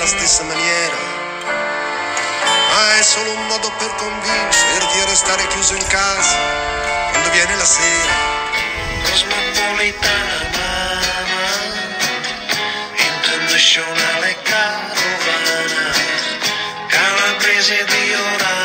stessa maniera, ma è solo un modo per convincerti a restare chiuso in casa quando viene la sera. Cosmopolitana mama, internazionale carovana, calabrese di ora.